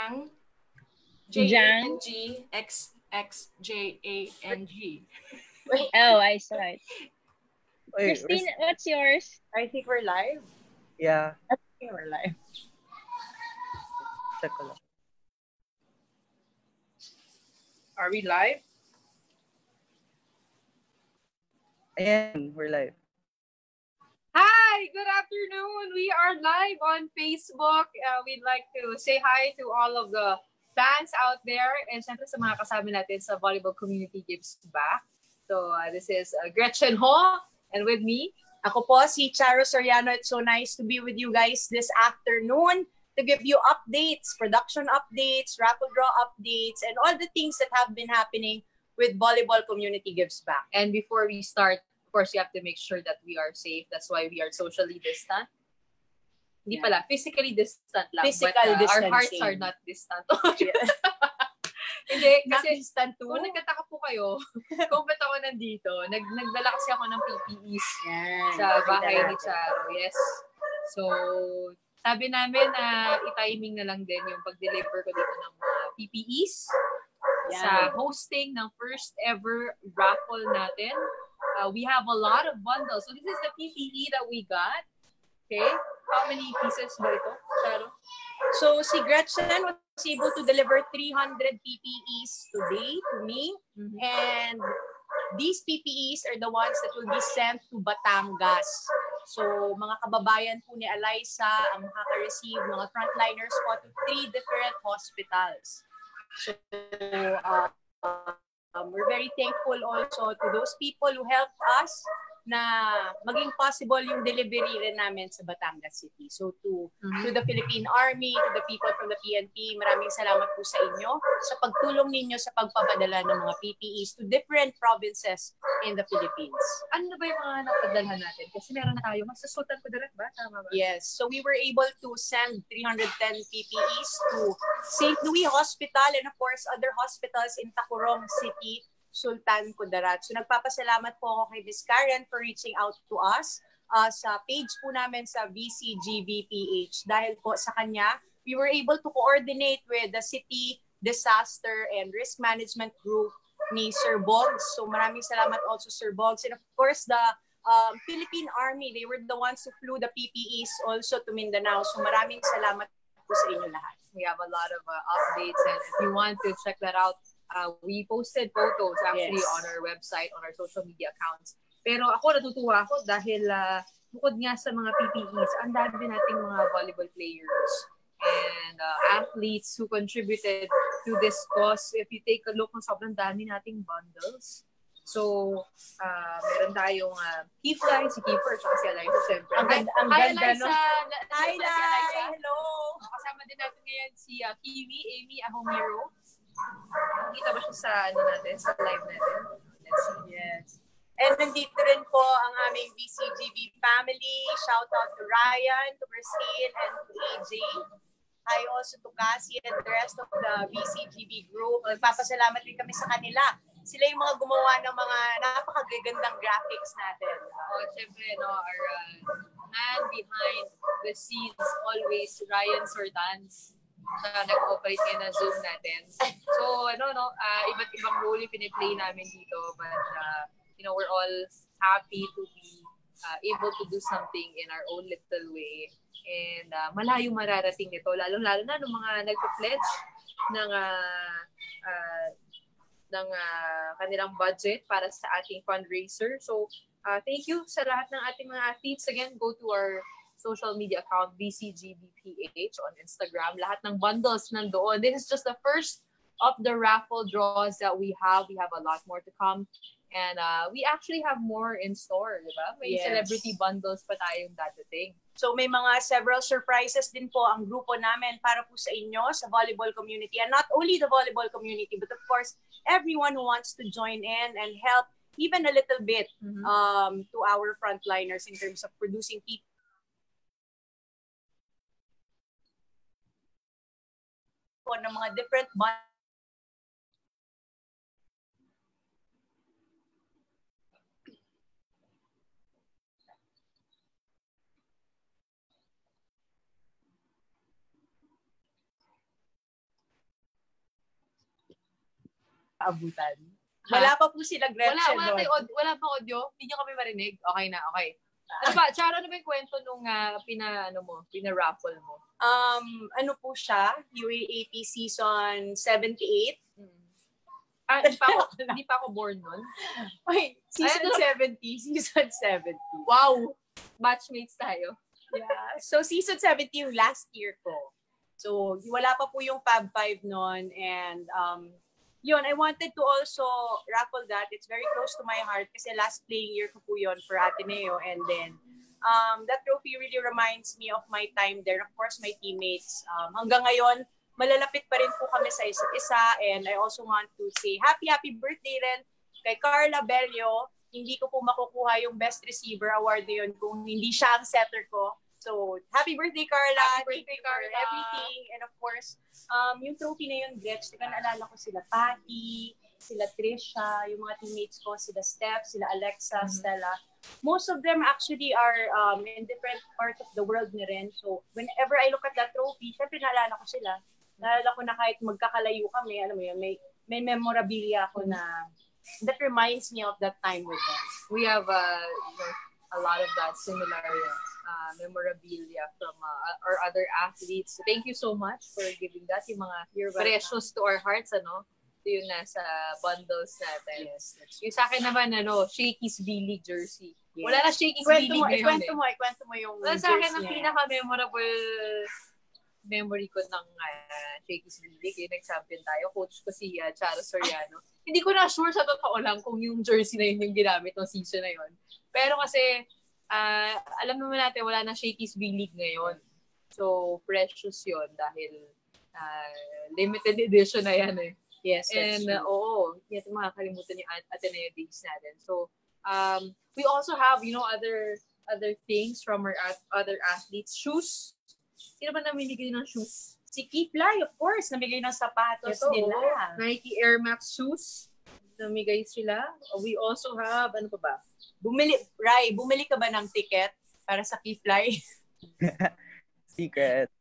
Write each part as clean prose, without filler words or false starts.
Jang. Jang? JANG. Oh, I saw it. Wait, Christine, what's yours? I think we're live. Yeah. I think we're live. Check ko lang. Are we live? Ayan, we're live. Hi, good afternoon. We are live on Facebook. We'd like to say hi to all of the fans out there and syempre sa mga kasama natin sa Volleyball Community Gives Back. So this is Gretchen Ho and with me, Ako po si Charo Soriano. It's so nice to be with you guys this afternoon to give you updates, production updates, raffle draw updates, and all the things that have been happening with Volleyball Community Gives Back. and before we start, of course, you have to make sure that we are safe. That's why we are socially distant. Hindi pala, physically distant lang. Physical but, our distancing. hearts are not distant. Yeah. Hindi, Not kasi distant too. kung nagtataka po kayo, kung ba't ako nandito, nagdala kasi ako ng PPEs Yan. sa bahay ni Charo. Yes. So, sabi namin na i-timing na lang din yung pag-deliver ko dito ng mga PPEs sa hosting ng first ever raffle natin. We have a lot of bundles. So, this is the PPE that we got. Okay? How many pieces ba ito, Charo? So si Gretchen was able to deliver 300 PPEs today to me. Mhm. And these PPEs are the ones that will be sent to Batangas. So mga kababayan po ni Eliza ang makaka-receive, mga frontliners po to 3 different hospitals. So we're very thankful also to those people who helped us na maging possible yung delivery rin namin sa Batangas City. So to the Philippine Army, to the people from the PNP, maraming salamat po sa inyo sa pagtulong ninyo sa pagpapadala ng mga PPEs to different provinces in the Philippines. Ano na ba yung mga napadalhan natin? Kasi meron na tayo. Magsasultan ko direct ba? Tama ba? Yes. So we were able to send 310 PPEs to St. Louis Hospital and of course other hospitals in Tacurong City, Sultan Kudarat. So nagpapasalamat po ako kay Ms. Karen for reaching out to us sa page po namin sa VCGBPH. Dahil po sa kanya, we were able to coordinate with the City Disaster and Risk Management Group ni Sir Boggs. So maraming salamat also Sir Boggs. And of course, the Philippine Army, they were the ones who flew the PPEs also to Mindanao. So maraming salamat po sa inyo lahat. We have a lot of updates and if you want to check that out, we posted photos actually on our website, on our social media accounts. Pero ako natutuwa ako dahil bukod nga sa mga PPEs, ang dami nating mga volleyball players and athletes who contributed to this cause. If you take a look, sobrang dami nating bundles. So, meron tayong Kifly, si Kiefer, at si Eliza, syempre. Ang ganda, no? Hi, Eliza. Hello! Kasama din natin ngayon si Kiwi, Amy Ahomiro. Kita ba siya sa, sa live natin? Let's see. Yes. And nandito rin po ang aming VCGB family. Shout out to Ryan, to Christine, and to AJ. Hi also to Cassie and the rest of the VCGB group. Nagpapasalamat din kami sa kanila. Sila yung mga gumawa ng mga napakagagandang graphics natin. Siyempre, our man behind the scenes, always Ryan Sortans. Nag-operate ngayon na Zoom natin. So, iba't ibang role yung piniplay namin dito. But, we're all happy to be able to do something in our own little way. And malayo mararating nito. Lalo-lalo na ng mga nagpa-pledge ng kanilang budget para sa ating fundraiser. So, thank you sa lahat ng ating mga athletes. Again, go to our social media account, VCGBPH on Instagram. Lahat ng bundles nandoon. This is just the first of the raffle draws that we have. We have a lot more to come. And we actually have more in store, di ba? May celebrity bundles pa tayong dadating. So may mga several surprises din po ang grupo namin para po sa inyo, sa volleyball community. And not only the volleyball community, but of course, everyone who wants to join in and help even a little bit to our frontliners in terms of producing people. Ng mga different aabutan. Wala pa po sila Gretchen wala pa audio? Hindi nyo kami marinig? Okay na, okay. Ano ba? Charo, ano ba yung kwento nung pina-raffle mo? Ano po siya? UAAP season 78. Hindi pa ako born nun. Okay, season 70. Season 70. Wow! Batchmates tayo. Yeah. So, season 70 yung last year ko. So, wala pa po yung Fab 5 noon. And, yun, I wanted to also raffle that. It's very close to my heart kasi last playing year ko po yun for Ateneo. And then, that trophy really reminds me of my time there. Of course, my teammates. Hanggang ngayon, malalapit pa rin po kami sa isa't isa. And I also want to say happy birthday rin kay Carla Bello. Hindi ko po makukuha yung Best Receiver Award na yun kung hindi siya ang setter ko. So, happy birthday, Carla. Happy birthday, Carla. For everything. And of course, yung trophy na yun, Gretch, naalala ko sila Patty, sila Trisha, yung mga teammates ko, sila Steph, sila Alexa, Stella. Most of them actually are in different parts of the world na rin. So, whenever I look at that trophy, syempre naalala ko sila. Naalala ko na kahit magkakalayo kami, alam mo yun, may memorabilia ako na that reminds me of that time with them. We have a lot of that similar memorabilia from our other athletes. Thank you so much for giving that. Yung mga precious to our hearts, ano? Ito yung nasa bundles natin. Yes. Yung sa akin naman, Shakey's V-League jersey. Yes. Wala na Shakey's V-League ngayon. Ikwento mo yung jersey. Sa akin, ang pinaka-memorable memory ko ng Shakey's V-League, nag-champion tayo. Coach ko si Charo Soriano. Hindi ko na sure sa totoo lang kung yung jersey na yun yung ginamit ng season na yun. Pero kasi, alam naman natin, wala na Shakey's V-League ngayon. So, precious yun dahil limited edition na yan eh. Yes, and oo, hindi natin makakalimutan yung Ateneo Days natin. So, we also have, other things from our other athletes. Shoes. Sino ba namimigay ng shoes? Si Kiplay, of course, namigay ng sapatos nila. Nike Air Max shoes. Namigay sila. We also have, ano pa ba? Bumili ka ba ng ticket para sa Kiplay? Secret.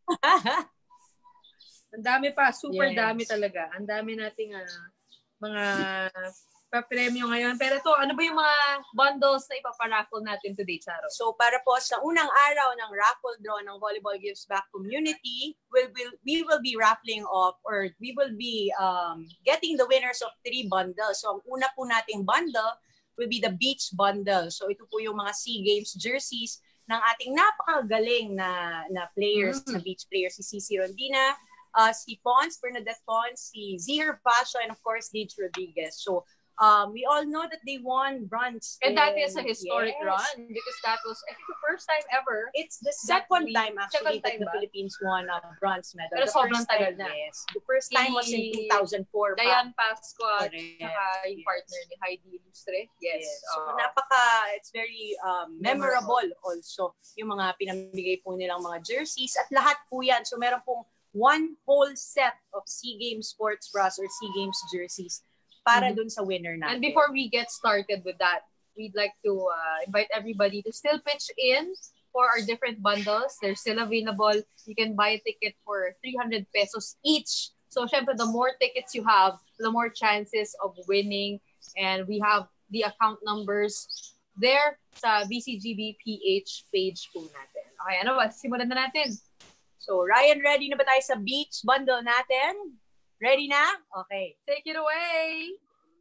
Ang dami pa, super dami talaga. Ang dami nating mga pa-premyo ngayon. Pero to, ano ba yung mga bundles na ipaparaffle natin today, Charo? So para po sa unang araw ng raffle draw ng Volleyball Gives Back community, we will be raffling off or we will be getting the winners of 3 bundles. So ang una po nating bundle will be the beach bundle. So ito po yung mga SEA Games jerseys ng ating napakagaling na players, na beach players, si Cici Rondina, si Bernadette Pons, si Zihar Pasha, and of course, Deej Rodriguez. So, we all know that they won bronze. And that is a historic run because that was, I think, the first time ever. It's the second time actually that the Philippines won a bronze medal. Pero sobrang tagal na. Yes. The first time was in 2004. Diane Pascua, saka yung partner ni Heidi Ilustre. Yes. So, it's very memorable also yung mga pinamigay po nilang mga jerseys at lahat po yan. So, meron pong one whole set of SEA Games sports bras or SEA Games jerseys para dun sa winner natin. And before we get started with that, we'd like to invite everybody to still pitch in for our different bundles. They're still available. You can buy a ticket for 300 pesos each. So, syempre, the more tickets you have, the more chances of winning. And we have the account numbers there sa BCGB PH page po natin. Okay, ano ba? Simulan na natin. So, Ryan, ready na ba tayo sa beach bundle natin? Ready na? Okay. Take it away!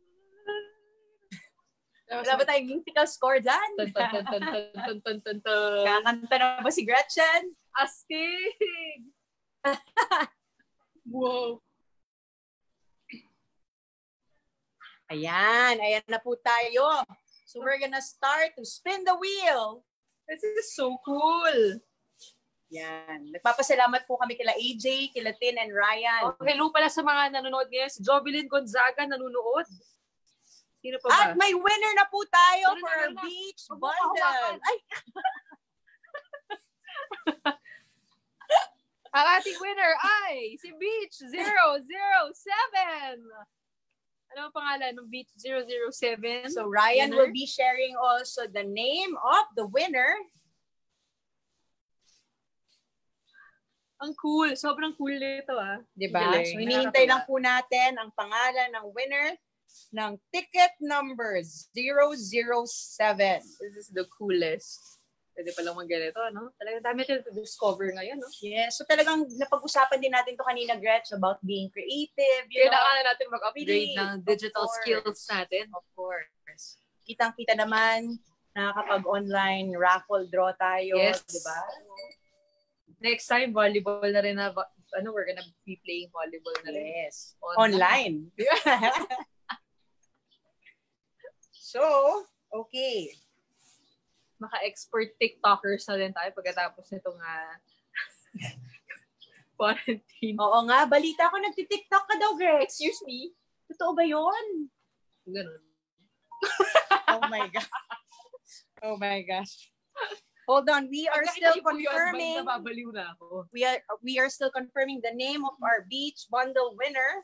Wala ba tayong musical score dyan? Kakanta na ba si Gretchen? Astig! Wow! Ayan na po tayo. So, we're gonna start to spin the wheel. This is so cool! Yan. Nagpapasalamat po kami kila AJ, kila Tin, and Ryan. Hello pala sa mga nanonood ngayon. Si Jovelyn Gonzaga nanonood. Sino pa ba? At may winner na po tayo for our beach bundle. Ay! Ang ating winner ay si Beach 007. Ano ang pangalan ng Beach 007? So Ryan will be sharing also the name of the winner. Ang cool. Sobrang cool nito ah. Diba? So hinihintay lang po natin ang pangalan ng winner ng ticket number 007. This is the coolest. Pwede palang mag-ganito, no? Talagang dami natin to discover ngayon, no? Yes. So talagang napag-usapan din natin to kanina, Gretch, about being creative. Kailangan natin mag-upgrade Really, ng digital of course. skills natin. Of course. Kitang-kita naman na kapag online raffle draw tayo, Yes. di ba? Next time, volleyball na rin na, we're gonna be playing volleyball na rin. Yes. Online. So, okay. Maka-expert TikTokers na din tayo pagkatapos nitong quarantine. Oo nga, balita ko nagti-TikTok ka daw, Greg. Excuse me? Totoo ba yun? Ganun. Oh my God. Oh my gosh. Hold on, we are still confirming. Nababaliw na ako. We are still confirming the name of our beach bundle winner.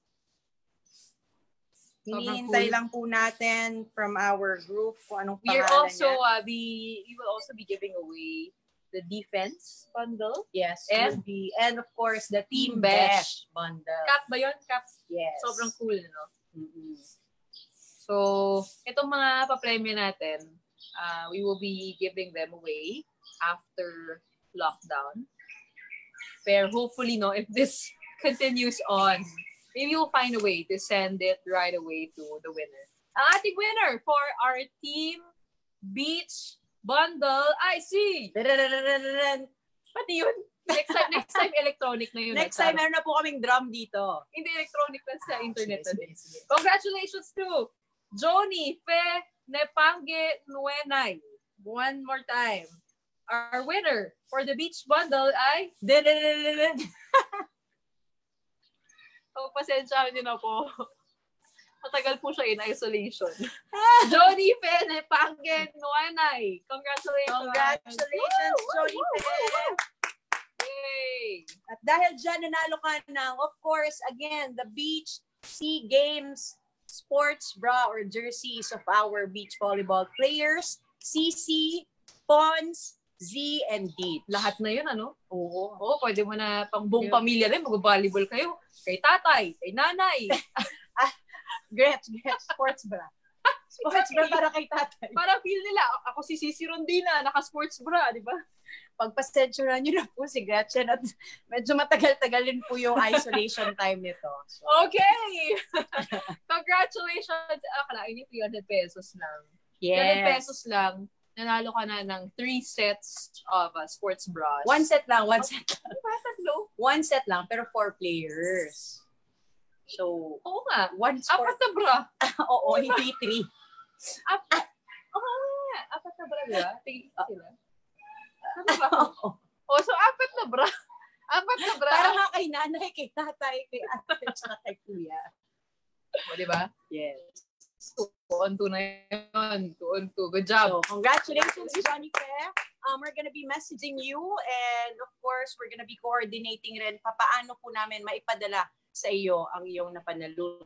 Hinihintay lang po natin from our group kung anong We are pangalan also niya. we will also be giving away the defense bundle. Yes, and and of course the Team Team Besh Besh bundle. Cap ba yun? Cap. Yes. Sobrang cool, no? Mm-hmm. So, itong mga papremyo natin, we will be giving them away after lockdown. Pero hopefully, no, if this continues on, maybe we'll find a way to send it right away to the winner. Ang ating winner for our Team Beach Bundle, I see! Pati yun. Next time electronic na yun. Next time, meron na po kaming drum dito. Hindi electronic na sa internet. Sige. Congratulations to Joni Fe Nepange Nuenay. One more time. Our winner for the beach bundle ay oh, pasensyahan niyo na po. Matagal po siya in isolation. Joni Fe Nepange Nuenay. Congratulations. Congratulations, Joni Fe. Yay! At dahil dyan, nanalo ka ng, of course, again, the Beach Sea Games sports bra or jerseys of our beach volleyball players, CC, Pons, Z, and D. Lahat na yun, ano? Oo. Oo, pwede mo na pang buong pamilya rin, mag-volleyball kayo. Kay tatay, kay nanay. Gretch, sports bra. Sports bra para kay tatay. Para feel nila, ako si Cici Rondina, naka-sports bra, di ba? Pagpasensyonan nyo na po si Gretchen at medyo matagal-tagalin po yung isolation time nito. So, okay! Congratulations! Akalain niyo 300 pesos lang. yes. 300 pesos lang, nanalo ka na ng 3 sets of sports bras. One set lang. Tatlo? One set lang, pero 4 players. So, Oo nga. one sport. Apat na bra. Oo, hindi 3. Oo nga. Apat na bra, di ba? Sila. Ano ba? Oh, so apat na bra. Apat na bra. Para nga kay nanay, kay tatay, kay ate, at kay kuya. O, di ba? Yes. 2-on-2 na yun. 2-on-2. Good job. So, congratulations, Johnny Fe. We're gonna be messaging you and of course, we're gonna be coordinating rin papaano po namin maipadala sa iyo ang iyong napanalunan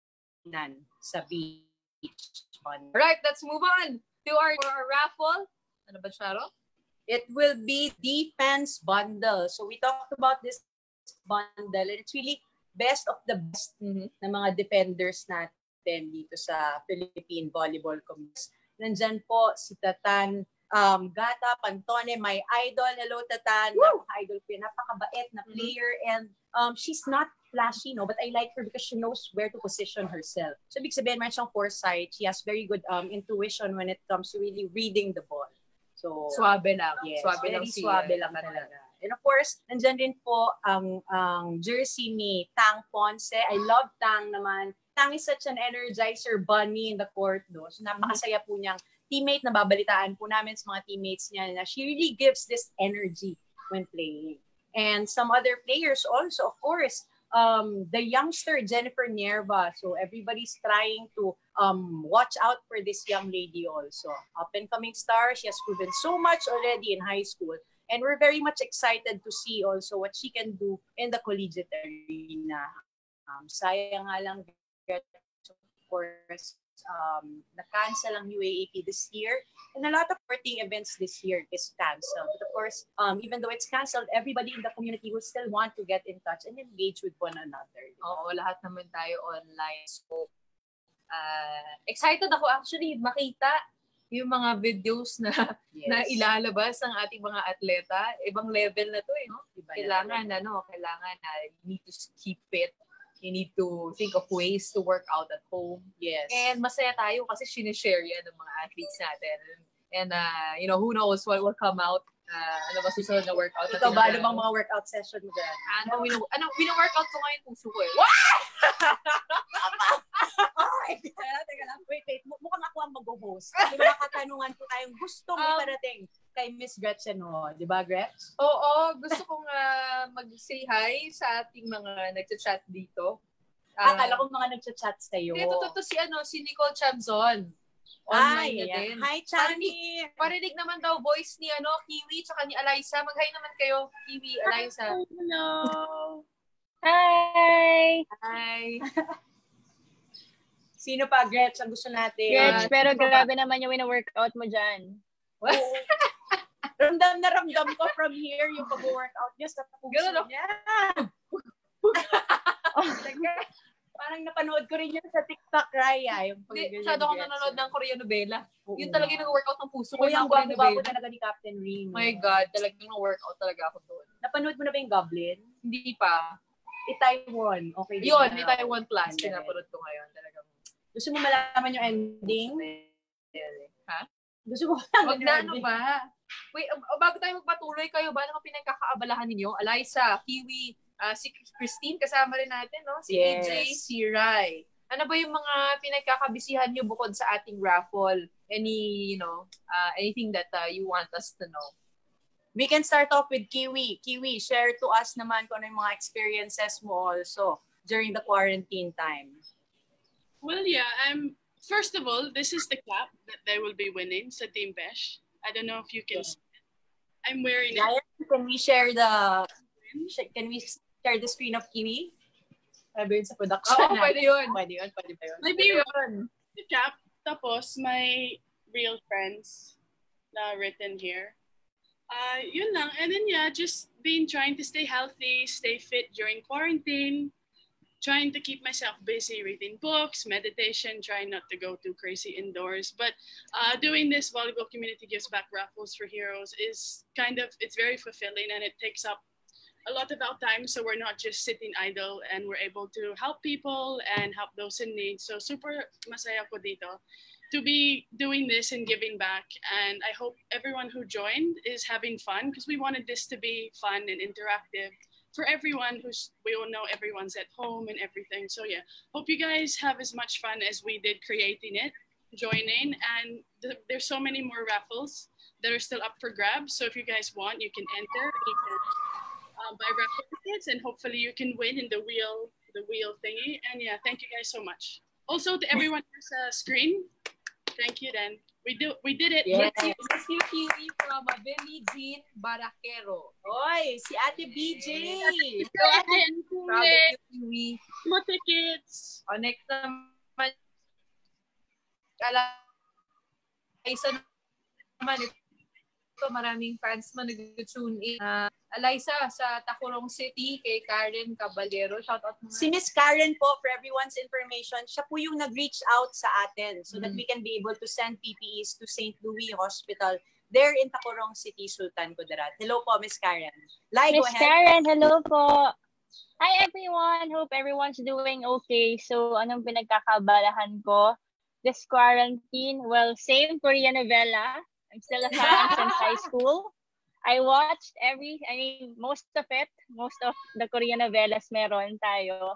sa beach. Alright, let's move on to our raffle. Ano ba, Sharo? It will be defense bundle. So we talked about this bundle and it's really best of the best na mga defenders natin dito sa Philippine Volleyball Community. Nandyan po si Tatan Gata Pantone, my idol. Hello, Tatan. Idol ko yun. Napakabait na player and she's not flashy, no, but I like her because she knows where to position herself. So, ibig sabihin, meron siyang foresight. She has very good intuition when it comes to really reading the ball. So, Swabe lang. yes, Swabe very lang swabe lang talaga. And of course, nandyan din po ang jersey ni Tang Ponce. I love Tang naman. Tang is such an energizer bunny in the court, no? So, napakasaya po niyang teammate. Nababalitaan po namin sa mga teammates niya na she really gives this energy when playing. And some other players also, of course, the youngster Jennifer Nierva. So everybody's trying to watch out for this young lady also. Up and coming star. She has proven so much already in high school. And we're very much excited to see also what she can do in the collegiate arena. Sayang nga lang, of course, na-cancel ang UAAP this year. And a lot of sporting events this year is canceled. But of course, even though it's canceled, everybody in the community will still want to get in touch and engage with one another. Oo, lahat naman tayo online. So, excited ako actually makita yung mga videos na na ilalabas ng ating mga atleta. Ibang level na to no? Kailangan you need to keep fit. You need to think of ways to work out at home. Yes. And masaya tayo kasi sinishare yan ng mga athletes natin. And who knows what will come out. Ano ba susunod na workout? Ikaw ba? Ano bang mga workout session mo dyan? Wino-workout ko ngayon puso ko eh. Teka lang. Wait. Mukhang ako ang mag-host. May mga katanungan po tayong gustong iparating kay Miss Gretchen Ho. Di ba, Gretch? Oo. Gusto kong mag-say hi sa ating mga nagchat-chat dito. Akala ko mga nagchat-chat sa'yo. Hindi, totoo si Nicole Chamzon. Online na din. Hi, Chani! Parinig naman daw voice ni Kiwi tsaka ni Eliza. Mag-hi naman kayo, Kiwi, Eliza. Hello! Hi! Hi! Sino pa, Gretch, ang gusto natin? Gretch, pero grabe naman yung wina-workout mo dyan. Ramdam na ramdam ko from here yung pag-workout niya sa puso niya. Parang napanood ko rin yun sa TikTok, Raya. Masyado akong nanonood ng Korean novela. Yun talaga yung nag-workout ng puso ko. Yung gwapo talaga ni Captain Ring. My God, talagang nag-workout talaga ako doon. Napanood mo na ba yung Goblin? Hindi pa. Taiwan. Okay. Yun, Taiwan Plus. Pinapanood ko ngayon. Talagang. Gusto mo malaman yung ending? Ha? Gusto mo malaman yung ending? Ba? Wait, bago tayo magpatuloy kayo, ba ano pinagkakaabalahan ninyo? Eliza, Kiwi, si Christine, kasama rin natin, no? Si EJ, si Rai. Ano ba yung mga pinagkakabisihan nyo bukod sa ating raffle? Anything that you want us to know? We can start off with Kiwi. Kiwi, share to us naman kung ano yung mga experiences mo also during the quarantine time. Well, yeah, first of all, this is the cap that they will be winning sa Team Besh. I don't know if you can see it. I'm wearing it. Can we share the screen of Kiwi? Sabi yun sa production. Pwede yun. Pwede ba yun? Maybe the cap, tapos my real friends na written here. Yun lang. And then just trying to stay healthy, stay fit during quarantine, trying to keep myself busy reading books, meditation, trying not to go too crazy indoors. But doing this Volleyball Community Gives Back Raffles for Heroes is it's very fulfilling, and it takes up a lot of our time, so we're not just sitting idle, and we're able to help people and help those in need. So super masaya ko dito to be doing this and giving back. And I hope everyone who joined is having fun, because we wanted this to be fun and interactive for everyone we all know everyone's at home and everything. So yeah, hope you guys have as much fun as we did creating it, joining, and there's so many more raffles that are still up for grabs. So if you guys want, you can enter, you can buy raffle tickets, and hopefully you can win in the wheel thingy. And yeah, thank you guys so much. Also to everyone who's screen, thank you then. We did it. Yes. Let's see Kiwi from Billie Jean Barraquero. Oy, si Ate BJ. Kiwi. More tickets. Next naman, Eliza naman, ito maraming fans mo nag-tune in. Eliza sa Tacurong City kay Karen Caballero. Shout out mo. Si Miss Karen po, for everyone's information, siya po yung nag-reach out sa atin so that we can be able to send PPEs to St. Louis Hospital there in Tacurong City, Sultan Kudarat. Hello po, Miss Karen. Miss Karen, hello po. Hi everyone. Hope everyone's doing okay. So, anong pinagkakabalahan ko? This quarantine, well, same Korean novela. I'm still a fan since high school. I watched most of the Korean novelas meron tayo.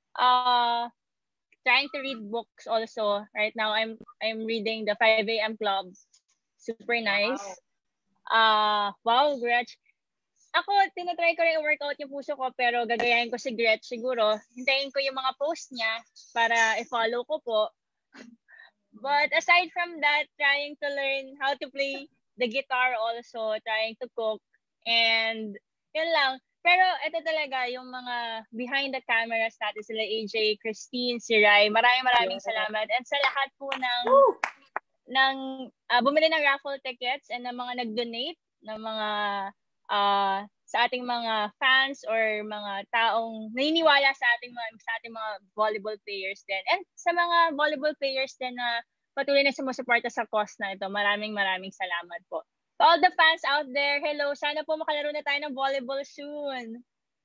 Trying to read books also. Right now, I'm reading the 5 a.m. Club. Super nice. Wow, Gretch. Ako, tinatry ko rin i-workout yung puso ko, pero gagayahin ko si Gretch siguro. Hintayin ko yung mga post niya para i-follow ko po. But aside from that, trying to learn how to play the guitar also, trying to cook, and yun lang. Pero ito talaga, yung mga behind the cameras natin, sila AJ, Christine, si Rai, maraming salamat. And sa lahat po ng bumili ng raffle tickets and ng mga nag-donate, ng mga sa ating mga fans or mga taong naniniwala sa ating mga volleyball players din. And sa mga volleyball players din na patuloy na sumusuporta sa cause na ito. Maraming salamat po. To all the fans out there, hello. Sana po makalaro na tayo ng volleyball soon.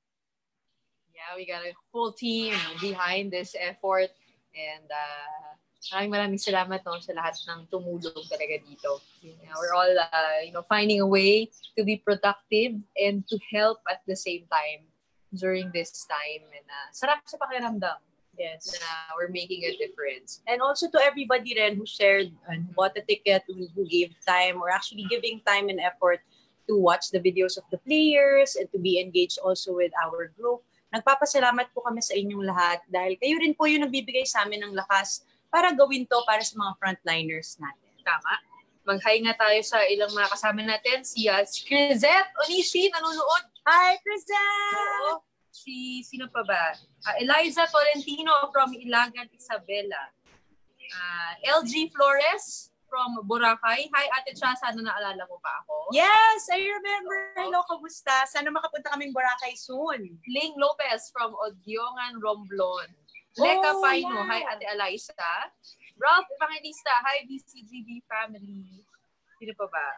Yeah, we got a full team behind this effort. And maraming salamat sa lahat ng tumulong talaga dito. We're all finding a way to be productive and to help at the same time during this time. And sarap sa pakiramdam. Yes. Na we're making a difference. And also to everybody rin who shared and bought a ticket, who gave time or actually giving time and effort to watch the videos of the players and to be engaged also with our group. Nagpapasalamat po kami sa inyong lahat dahil kayo rin po yung nagbibigay sa amin ng lakas para gawin to para sa mga frontliners natin. Tama. Mag-hi nga tayo sa ilang mga kasama natin. Si Crisette Onishi, nanonood. Hi, Crisette! Sino pa ba? Eliza Tolentino from Ilagan, Isabela. LG Flores from Boracay. Hi, Ate Cha, sana naalala mo pa ako. Yes, I remember. Hello, kamusta? Sana makapunta kaming Boracay soon. Ling Lopez from Odyongan, Romblon. Leka Paino. Yeah. Hi, Ate Eliza. Ralph Evangelista. Hi, BCGB family. Sino pa ba?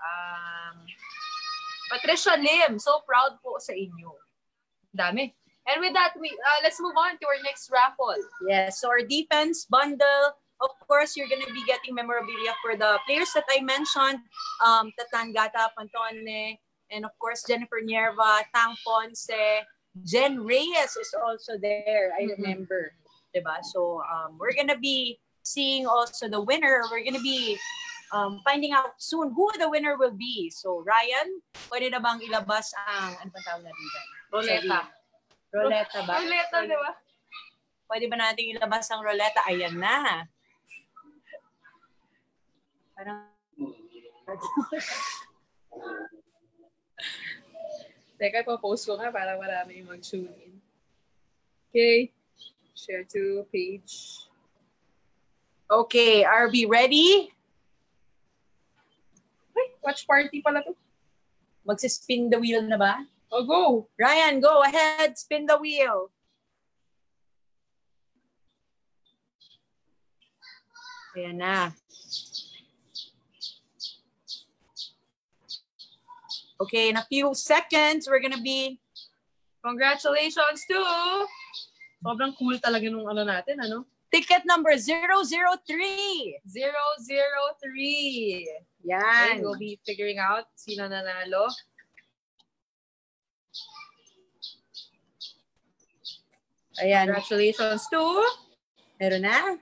Patricia Lim. So proud po sa inyo. Dami. And with that, let's move on to our next raffle. Yes, so our defense bundle, of course, you're going to be getting memorabilia for the players that I mentioned, Tatan Gata Pantone, and of course, Jennifer Nierva, Tang Ponce, Jen Reyes is also there, I remember. Diba? So we're going to be seeing also the winner. We're going to be finding out soon who the winner will be. So Ryan, pwede na bang ilabas ang, ano ba tawag natin dyan? Roleta. Roleta ba? Roleta, di ba? Pwede ba natin ilabas ang roleta? Ayan na. Parang... Teka, ipapost ko nga para marami yung mag-tune in. Okay. Share to page. Okay, are we ready? Ay, watch party pala to. Magsispin the wheel na ba? Oh, go! Ryan, go ahead. Spin the wheel. Ayan na. Okay, in a few seconds, we're gonna be... Congratulations to... Sobrang cool talaga nung ano natin, ano? Ticket number 003. 003. Yan. And we'll be figuring out sino nanalo. Ayan. Congratulations to... Meron na?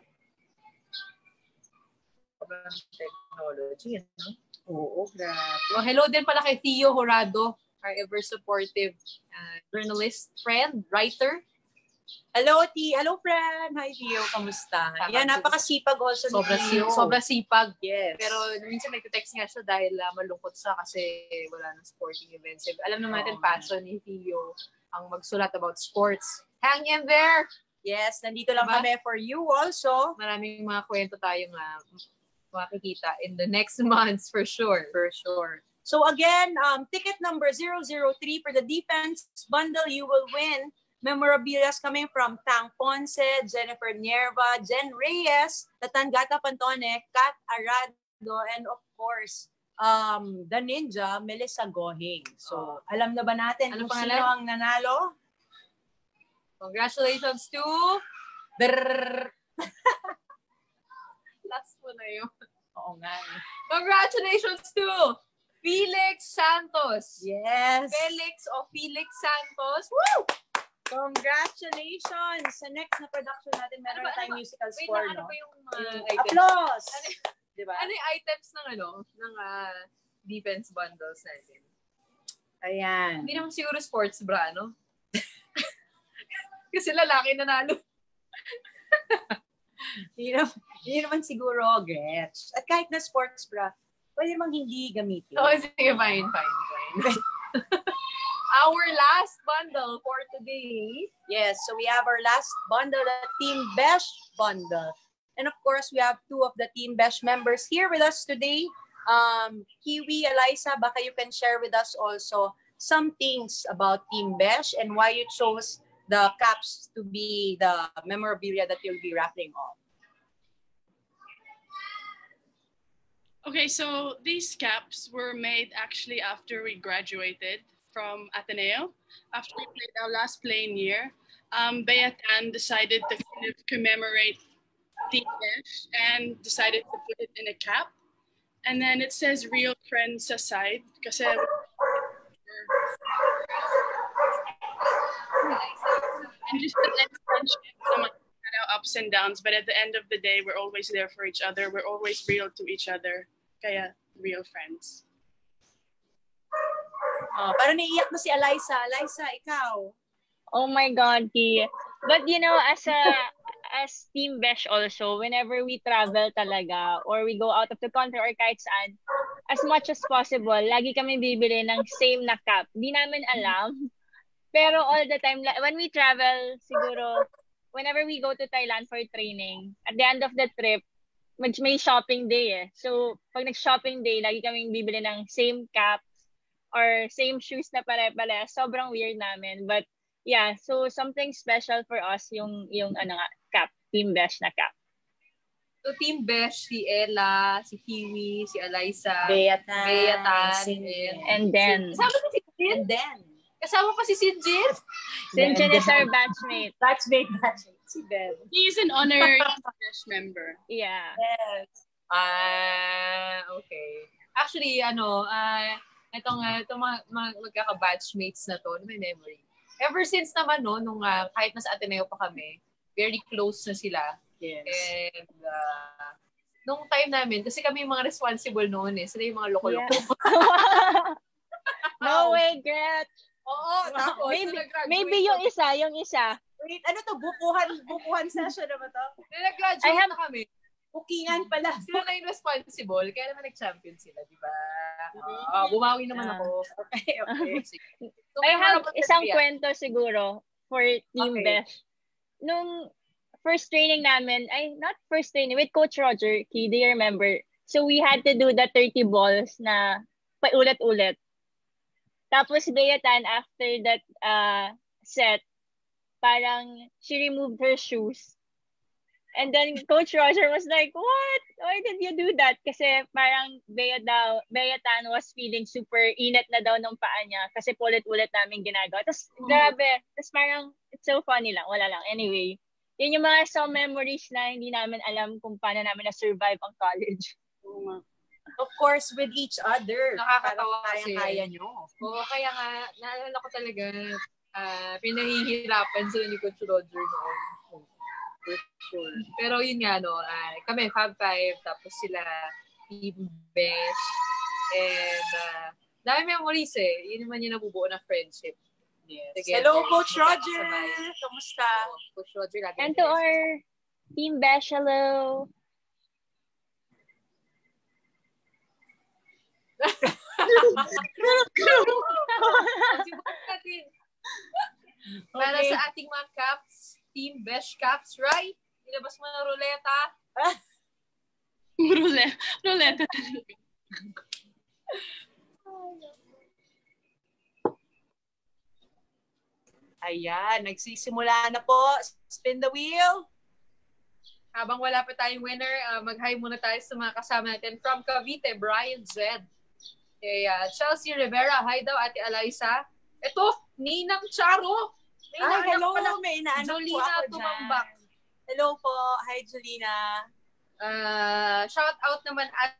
Sobrang technology, no? Oo, grabe. Oh, hello din pala kay Theo Horado, our ever supportive journalist, friend, writer. Hello, T. Hello, friend. Hi, Theo. Kamusta? Yan, napakasipag also ni Theo. Sobrang sipag. Yes. Pero minsan nagte-text nga siya dahil malungkot siya kasi wala nang sporting events. Alam naman natin, passion ni Theo ang magsulat about sports. Hang in there! Yes, nandito lang kami for you also. Maraming mga kwento tayong makikita in the next months for sure. For sure. So again, ticket number 003 for the defense bundle, you will win memorabilia coming from Tang Ponce, Jennifer Nierva, Jen Reyes, Tatan Gata Pantone, Kat Arado, and of course, the Ninja, Melissa Gohing. So, alam na ba natin kung sino ang nanalo? Congratulations to... Last po na yun. Oo nga. Congratulations to Felix Santos. Yes. Felix Santos. Woo! Congratulations! Sa next na production natin, meron na tayong musical score, no? Ano ba yung items? Applause! Diba? Ano yung items ng defense bundles natin? Ayan. Hindi naman siguro sports bra, no? Kasi lalaki nanalo. Hindi naman siguro, Gretch. At kahit na sports bra, pwede mang hindi gamitin. Oh, sige, fine. Our last bundle for today. Yes, so we have our last bundle, the Team Besh bundle. And of course, we have two of the Team Besh members here with us today. Kiwi, Eliza, baka you can share with us also some things about Team Besh and why you chose the caps to be the memorabilia that you'll be raffling off. Okay, so these caps were made actually after we graduated from Ateneo. After we played our last playing year, Bayatan decided to kind of commemorate Team Besh and decided to put it in a cap. And then it says real friends aside. Kasi and just the friendship, some ups and downs, but at the end of the day, we're always there for each other. We're always real to each other. Kaya, real friends. Oh, parang naiiyak na si Eliza. Eliza, ikaw. Oh my God, Ki. But you know, as Team Besh also, whenever we travel talaga or we go out of the country or kahit saan, as much as possible, lagi kami bibili ng same na cap. Di namin alam. Pero all the time, when we travel, siguro, whenever we go to Thailand for training, at the end of the trip, may shopping day eh. So, pag nag-shopping day, lagi kaming bibili ng same caps or same shoes na pare-pare. Sobrang weird namin. But, yeah, so something special for us yung cap, Team Besh na cap. So, Team Besh, si Ella, si Kiwi, si Eliza, Bayatan, and then, kasama pa si Sinjin. Sinjin is our batchmate. Batchmate. Si Ben. He's an honorary Besh member. Yeah. Yes. Okay. Actually, itong mga magkaka-batchmates na to, may memory. Ever since naman, no, nung kahit nasa Ateneo pa kami, very close na sila. Yes. And nung time namin, kasi kami yung mga responsible noon eh. Sila yung mga loko-loko. Yeah. No way, Gretch. Oo, tapos maybe yung isa. Wait, ano to? Bukuhan session na ba to? Nag-graduate na kami. Bookingan pala. Sila na yung responsible, kaya naman nag-champion sila, di ba? Bumawi naman ako. Okay. So, I have isang kwento siguro for Team Besh. Nung first training namin, not first training, with Coach Roger, do you remember? So we had to do the 30 balls na paulit-ulit. Tapos Bayatan, after that set, parang she removed her shoes. And then Coach Roger was like, what? Why did you do that? Kasi parang Bayatan was feeling super init na daw ng paa niya kasi ulit-ulit namin ginagawa. Tapos grabe. Tapos parang it's so funny lang. Wala lang. Anyway, yun yung mga memories na hindi namin alam kung paano namin na-survive ang college. Of course, with each other. Nakakatawa kasi. Kaya nyo. Oo, kaya nga, naalala ko talaga, pinahihirapan sila ni Coach Roger noon. For sure. Pero yun nga, kami, Fab Five, tapos sila, Team Besh, and dami memories eh. Yun naman yung nabubuo na friendship. Yes. Together. Hello, Coach Roger! Kamusta? Coach Roger, lagi. And to our Team Besh, hello! Para sa ating mga caps, Team Besh caps, right? Ilabas mo na ruleta. Ruleta. Ayan, nagsisimula na po. Spin the wheel. Habang wala pa tayong winner, mag-hi muna tayo sa mga kasama natin. From Cavite, Brian Z. Okay, Chelsea Rivera, hi daw, Ate Eliza. Ito, Ninang Charo. Hello, may inaanak po Jolina ako Tumambak. dyan. Hello po, hi Jolina. Shout out naman at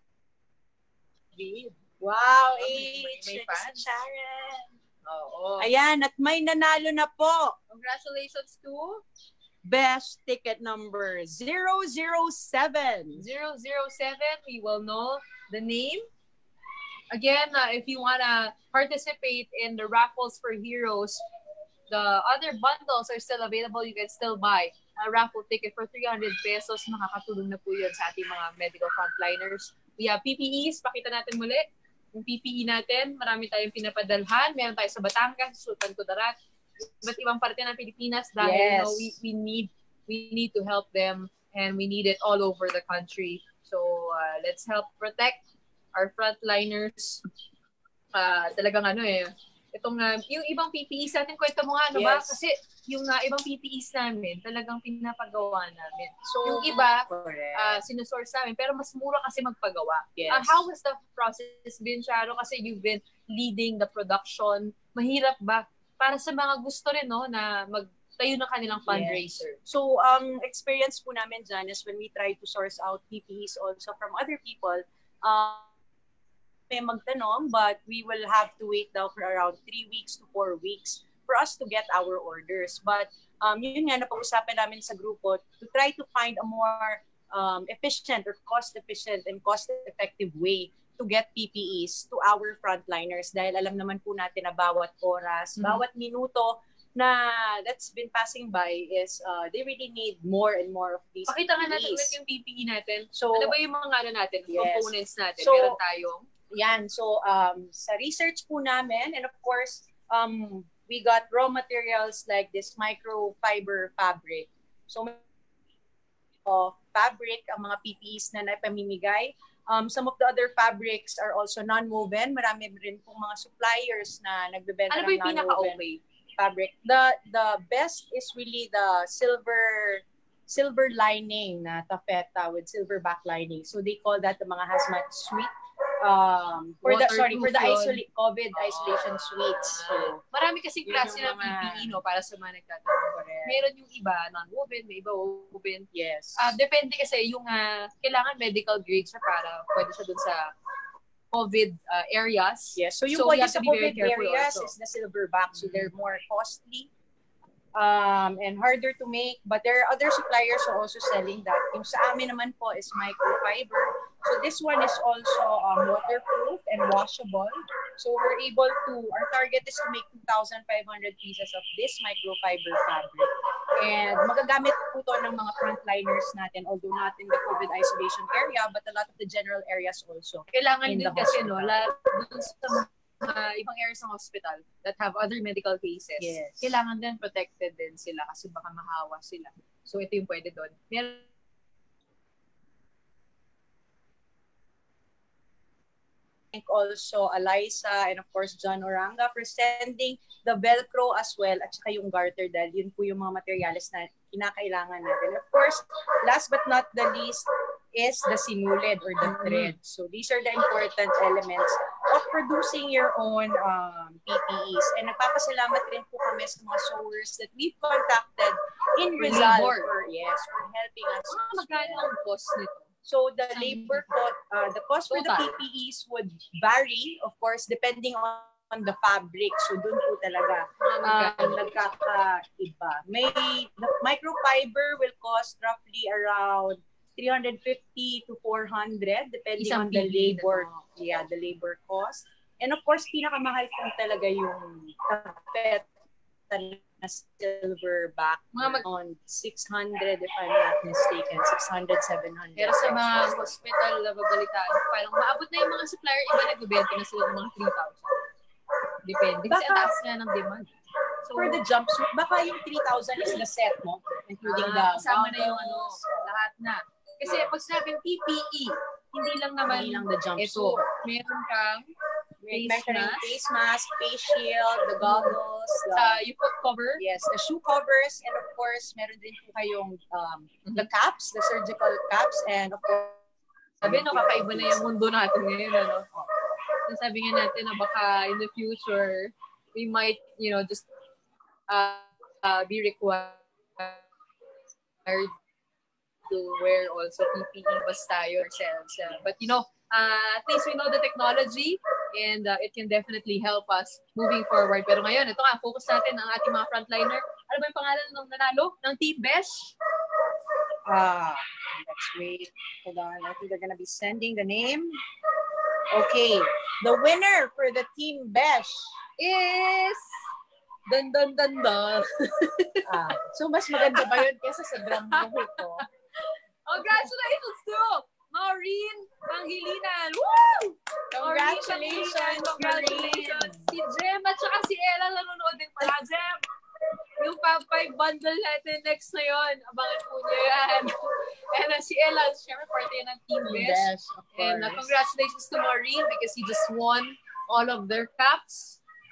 Wow, may fans. Sharon. Oo. Ayan, at may nanalo na po. Congratulations to Best ticket number 007. 007. We will know the name. Again, if you want to participate in the Raffles for Heroes, the other bundles are still available. You can still buy a raffle ticket for 300 pesos. Makakatulong na po yun sa ating mga medical frontliners. We have PPEs. Pakita natin muli. Yung PPE natin, marami tayong pinapadalhan. Meron tayo sa Batangas, Sultan Kudarat, iba't ibang parte ng Pilipinas dahil we need to help them and we need it all over the country. So let's help protect our frontliners. Talagang Itong, yung ibang PPEs natin, kwento mo nga, ano ba? Yes. Kasi yung ibang PPEs namin, talagang pinapagawa namin. So, yung iba, sinusource namin, pero mas mura kasi magpagawa. Yes. How has the process been, Charo? Kasi you've been leading the production. Mahirap ba? Para sa mga gusto rin, no, na magtayo ng kanilang fundraiser. Yes. So, experience po namin dyan is when we try to source out PPEs also from other people, may magtanong, but we will have to wait daw for around 3 weeks to 4 weeks for us to get our orders. But yun nga, napag-usapan namin sa grupo to try to find a more efficient or cost-efficient and cost-effective way to get PPEs to our frontliners dahil alam naman po natin na bawat oras, bawat minuto na that's been passing by is they really need more and more of these Pakita nga natin PPEs. ulit yung PPE natin. So, ano ba yung mga natin, components natin? So, meron tayong yan. So, sa research po namin, and of course, we got raw materials like this microfiber fabric. So, fabric ang mga PPEs na napamimigay. Some of the other fabrics are also non-woven. Marami rin pong mga suppliers na nagbebenta ng non-woven. Ano ba yung pinaka-okay fabric? The best is really the silver lining na taffeta with silver back lining. So they call that the mga hazmat suite. For the COVID isolation suites. So, marami kasing klase ng PPE, no, para sa mga nagtatanong. Meron yung iba non-woven, may iba woven. Yes. Depende kasi yung kailangan medical grade siya para pwede siya dun sa COVID areas. Yes. So yung pwede sa COVID areas also is the silverback. So they're more costly and harder to make. But there are other suppliers who are also selling that. Yung sa amin naman po is microfiber. So this one is also waterproof and washable. So we're able to, our target is to make 2,500 pieces of this microfiber fabric. And magagamit po ito ng mga frontliners natin, although not in the COVID isolation area, but a lot of the general areas also. Kailangan din kasi, no, lalo sa ibang areas ng hospital that have other medical cases, kailangan din protected din sila kasi baka mahawa sila. So ito yung pwede doon. Also Eliza and of course John Oranga for sending the Velcro as well at saka yung garter dahil yun po yung mga materials na kinakailangan natin. Of course, last but not the least is the sinulid or the thread. So these are the important elements of producing your own PPEs. And nagpapasalamat rin po kami sa mga sewers that we've contacted in Rizal for helping us. Magkano ang cost nito? So the labor cost, the cost for the PPEs would vary, of course, depending on the fabric. So doon po talaga nagkakaiba. The microfiber will cost roughly around 350 to 400 depending on the labor, the labor cost. And of course, pinakamahal po talaga yung tapet na silverback on 600 if I'm not mistaken, 600, 700. Pero sa mga hospital na babalitaan, parang maabot na yung mga supplier, iba nagbibenta na sila ng mga 3,000. Depende. Kasi ang taas nga ng demand. So, for the jumpsuit, baka yung 3,000 is the set mo, including the kasama na yung lahat na. Kasi pag sinabing PPE, hindi lang naman the jumpsuit. Meron kang face mask, face shield, the goggles, yung foot cover. Yes, the shoe covers, and of course, meron din po kayong the caps, the surgical caps, and of course, sabi, kakaiba na yung mundo natin ngayon, ano? Sabi nga natin na baka in the future, we might, just be required to wear also PPE basta ourselves. But at least we know the technology and it can definitely help us moving forward. Pero ngayon, ito nga, focus natin ang ating mga frontliner. Ano ba yung pangalan ng nanalo? Ng Team Besh? Let's wait. Hold on. I think they're gonna be sending the name. Okay. The winner for the Team Besh is dun dun dun dun. So mas maganda ba yun kesa sa drum mo ito? Congratulations to Maureen Pangilinan. Woo! Congratulations, Maureen. Si Jem at saka si Ella nanonood din pala. Jem, yung Fab 5 bundle natin next na yun. Abangan po niyo yan. And si Ella, syempre part yan ng Team Besh. And congratulations to Maureen because he just won all of their caps.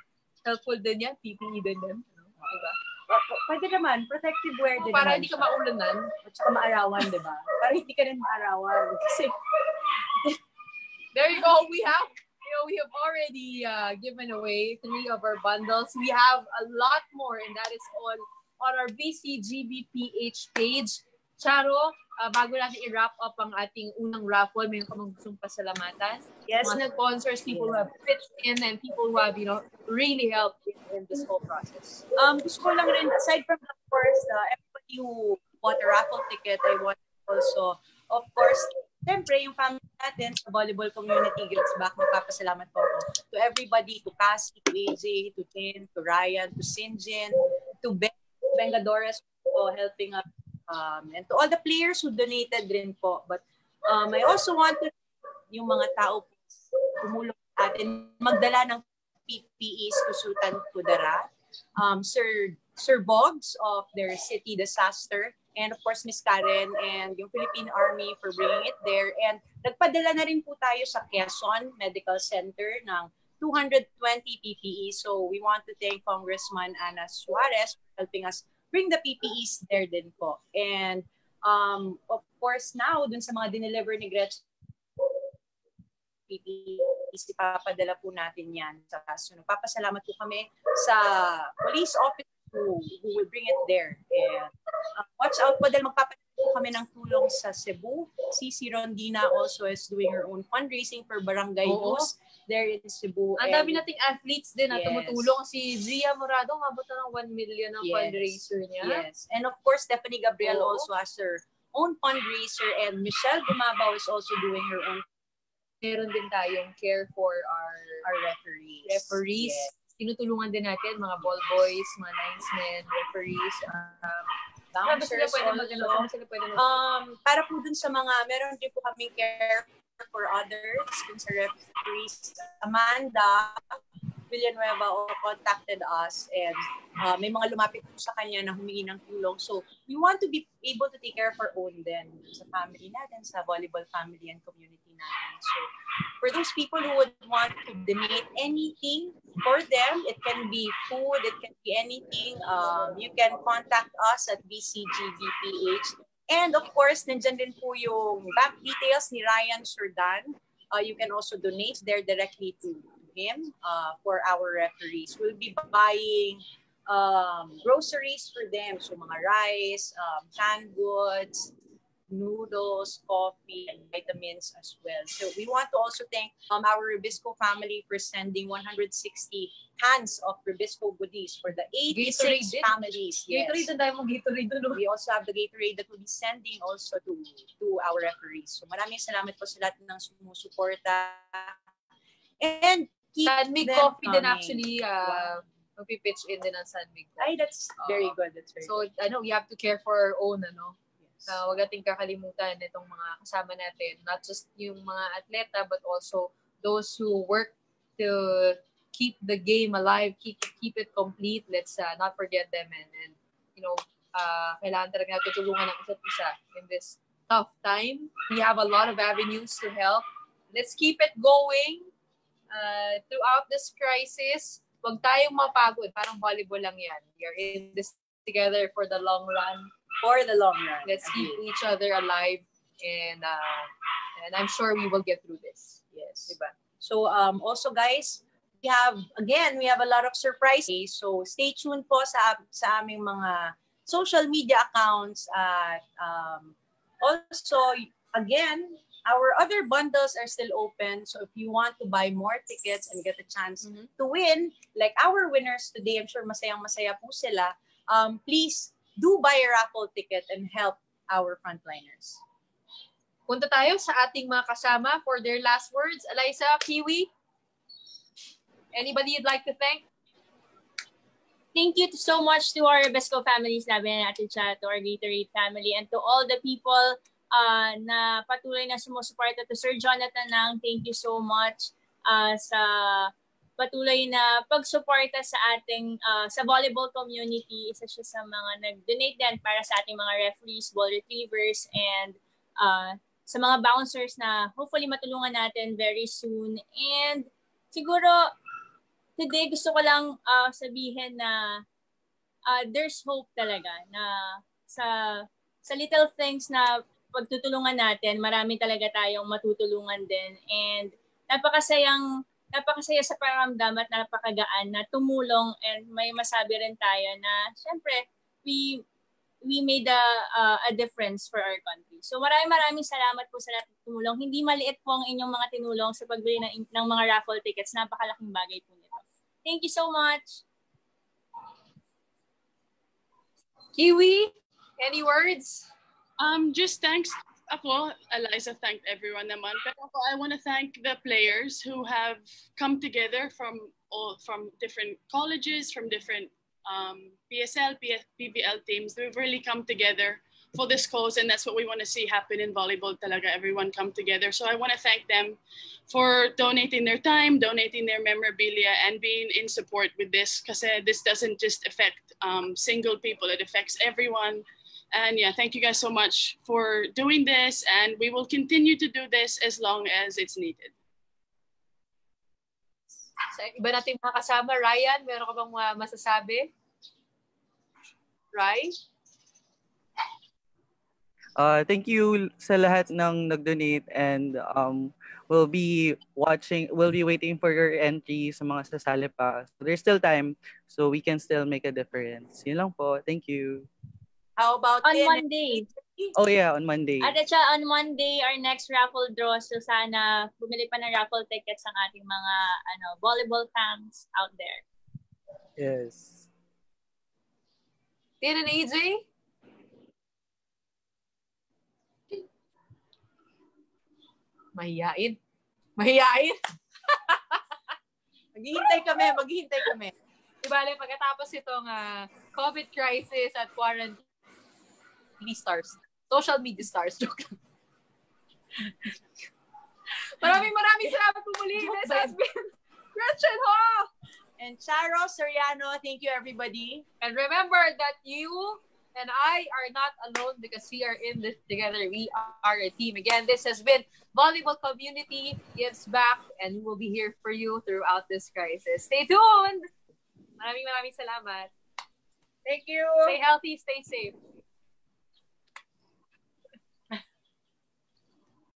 helpful din yan. PPE din din. Diba? Pwede naman, protective wear din Para naman hindi ka siya. maulanan. At saka maarawan, di ba? Para hindi ka rin maarawan. Kasi, there you go. We have already given away 3 of our bundles. We have a lot more, and that is all on our BCGBPH page. Charo, bago natin i-wrap up ang ating unang raffle, may kamang gustong pasalamatan. yes, Mga sponsors, people who have pitched in, and people who have, really helped in this whole process. gusto ko lang rin, aside from, of course, everybody who bought a raffle ticket, I want also, of course, siyempre, yung family natin sa volleyball community gives back. Magpapasalamat po ako to everybody, to Cassie, to AJ, to Jen, to Ryan, to Sinjin, to Bengadores for helping us, and to all the players who donated rin po. But I also want to yung mga tao tumulong sa atin magdala ng PPEs to Sultan Kudarat, Sir Boggs of their city disaster, and of course Miss Karen and yung Philippine Army for bringing it there. And nagpadala na rin po tayo sa Quezon Medical Center ng 220 PPEs. So we want to thank Congressman Ana Suarez for helping us bring the PPEs there din po. And of course now, dun sa mga dineliver ni Gretchen, PPEs, ipapadala po natin yan. So nagpapasalamat po kami sa police officer who will bring it there. And watch out po dahil magpapadala po kami ng tulong sa Cebu. Si Rondina also is doing her own fundraising for barangay youth there in Cebu. Ang dami nating athletes din na Yes. tumutulong. Si Gia Morado, mabot na ng 1 million ang fundraiser niya. Yes. And of course, Stephanie Gabriel also has her own fundraiser, and Michelle Gumabaw is also doing her own. Meron din tayong care for Our referees. Yes. Tinutulungan din natin mga ball boys, mga linesmen, referees. Bouncers Saan also. sila pwede Para po dun sa mga, meron din po kaming care for others, dun sa referees. Amanda Villanueva contacted us, and may mga lumapit po sa kanya na humingi ng tulong. So we want to be able to take care of our own din sa family natin, sa volleyball family and community natin. So for those people who would want to donate anything for them, it can be food, it can be anything, you can contact us at BCGBPH. And of course, nandyan din po yung bank details ni Ryan Surdan. You can also donate there directly to him for our referees. We'll be buying groceries for them. So mga rice, canned goods, noodles, coffee, and vitamins as well. So we want to also thank our Rubisco family for sending 160 cans of Rubisco goodies for the 86 Gatorade families. Yes. Gatorade, ang dami mong Gatorade doon. We also have the Gatorade that we'll be sending also to our referees. So maraming salamat po sa lahat ng sumusuporta. And keep Sanmig them Coffee din coming. actually, magpipitch in din ang Sanmig Coffee. Ay, that's very good. That's very So, good. we have to care for our own, Yes. Huwag nating kakalimutan itong mga kasama natin. Not just yung mga atleta, but also those who work to keep the game alive, keep it complete. Let's not forget them, and kailangan talaga natin tulungan ng isa't isa in this tough time. We have a lot of avenues to help. Let's keep it going throughout this crisis. Huwag tayong mapagod. Parang volleyball lang yan. We are in this together for the long run. For the long run. Let's keep each other alive, and I'm sure we will get through this. Yes. Diba? So also guys, we have a lot of surprises. So stay tuned po sa aming mga social media accounts, at also again, our other bundles are still open. So if you want to buy more tickets and get a chance to win, like our winners today, I'm sure masayang-masaya po sila. Please do buy a raffle ticket and help our frontliners. Punta tayo sa ating mga kasama for their last words. Eliza, Kiwi, anybody you'd like to thank? Thank you so much to our Besco families, namin natin siya, to our Gatorade family, and to all the people na patuloy na sumusuporta. To Sir Jonathan Nang, thank you so much sa patuloy na pagsuporta sa ating sa volleyball community. Isa siya sa mga nag-donate din para sa ating mga referees, ball retrievers, and sa mga bouncers na hopefully matulungan natin very soon. And siguro today gusto ko lang sabihin na there's hope talaga na sa little things na pagtutulungan natin, marami talaga tayong matutulungan din. And napakasaya sa paramdam at napakagaan na tumulong, and may masabi rin tayo na syempre we made a difference for our country. So maraming salamat po sa lahat ng tumulong. Hindi maliit po ang inyong mga tinulong sa pagbili ng mga raffle tickets. Napakalaking bagay po nito. Thank you so much. Kiwi, any words? Just thanks. Ako, Eliza thanked everyone naman. Pero ako, I want to thank the players who have come together from different colleges, from different PSL, PBL teams. They've really come together for this cause, and that's what we want to see happen in volleyball talaga. Everyone come together. So I want to thank them for donating their time, donating their memorabilia, and being in support with this, because this doesn't just affect single people, it affects everyone. And yeah, thank you guys so much for doing this, and we will continue to do this as long as it's needed. Sa iba nating mga kasama, Ryan, meron ka bang masasabi? Rai? Thank you sa lahat ng nag-donate, and we'll be waiting for your entry sa mga sasali pa. So there's still time, so we can still make a difference. Yun lang po. Thank you. How about on Monday? Oh yeah, on Monday. At on Monday, our next raffle draw. So sana bumili pa ng raffle tickets ang ating mga volleyball fans out there. Yes. Tin and AJ? Mahiyain. Maghihintay kami. Ibale, pagkatapos itong COVID crisis at quarantine, stars. Social media stars. Joke lang. Maraming salamat po muli. This has been Gretchen Ho! And Charo Soriano, thank you everybody. And remember that you and I are not alone, because we are in this together. We are a team. Again, this has been Volleyball Community Gives Back, and we will be here for you throughout this crisis. Stay tuned! Maraming salamat. Thank you. Stay healthy, stay safe.